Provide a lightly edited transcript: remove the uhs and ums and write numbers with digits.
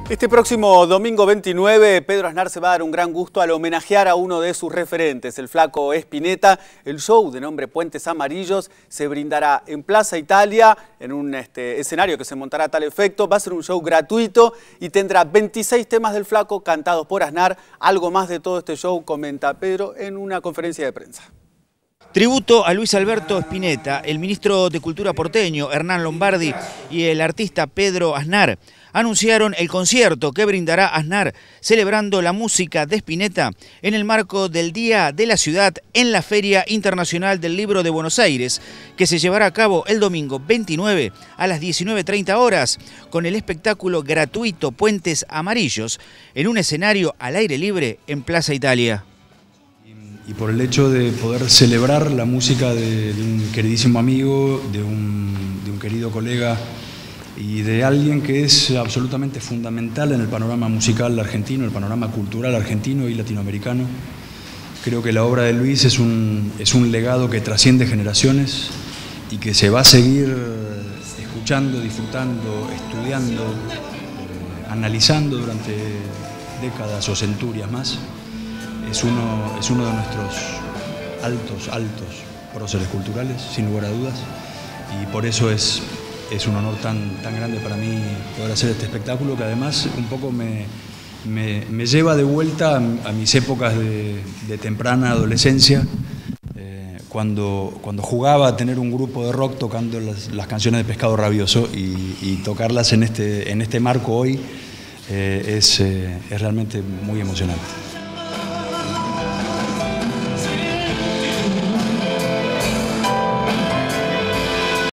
Este próximo domingo 29, Pedro Aznar se va a dar un gran gusto al homenajear a uno de sus referentes, el Flaco Spinetta. El show de nombre Puentes Amarillos se brindará en Plaza Italia, en un escenario que se montará a tal efecto. Va a ser un show gratuito y tendrá 26 temas del Flaco cantados por Aznar. Algo más de todo este show comenta Pedro en una conferencia de prensa. Tributo a Luis Alberto Spinetta, el ministro de Cultura porteño, Hernán Lombardi, y el artista Pedro Aznar anunciaron el concierto que brindará Aznar celebrando la música de Spinetta en el marco del Día de la Ciudad en la Feria Internacional del Libro de Buenos Aires, que se llevará a cabo el domingo 29 a las 19:30 horas con el espectáculo gratuito Puentes Amarillos en un escenario al aire libre en Plaza Italia. Y por el hecho de poder celebrar la música de un queridísimo amigo, de un querido colega y de alguien que es absolutamente fundamental en el panorama musical argentino, el panorama cultural argentino y latinoamericano. Creo que la obra de Luis es un legado que trasciende generaciones y que se va a seguir escuchando, disfrutando, estudiando, analizando durante décadas o centurias más. Es uno de nuestros altos próceres culturales, sin lugar a dudas, y por eso es un honor tan grande para mí poder hacer este espectáculo, que además un poco me lleva de vuelta a mis épocas de temprana adolescencia, cuando jugaba a tener un grupo de rock tocando las canciones de Pescado Rabioso, y tocarlas en este marco hoy es realmente muy emocionante.